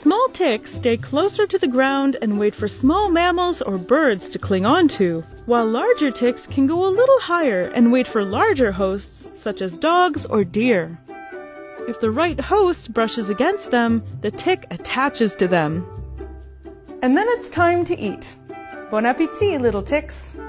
Small ticks stay closer to the ground and wait for small mammals or birds to cling onto, while larger ticks can go a little higher and wait for larger hosts such as dogs or deer. If the right host brushes against them, the tick attaches to them. And then it's time to eat. Bon appétit, little ticks!